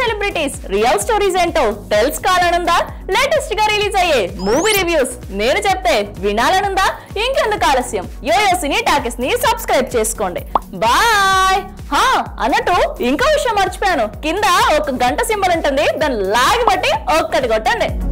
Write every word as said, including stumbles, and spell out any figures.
Celebrities real stories ఏంటో తెలుసుకోవాలనుందా? Latest గా రిలీజ్ అయ్యే మూవీ రివ్యూస్ నేను చెప్తే వినాలనుందా? ఇంకెందుకు ఆలస్యం, యోయో సినీ టాకీస్ ని సబ్స్క్రైబ్ చేసుకోండి. బాయ్. హా అన్నట్టు ఇంకో విషయం మర్చిపోయాను, కింద ఒక గంట సింబల్ ఉంటుంది, దాన్ని లాగి బట్టి ఒక్కటి కొట్టండి.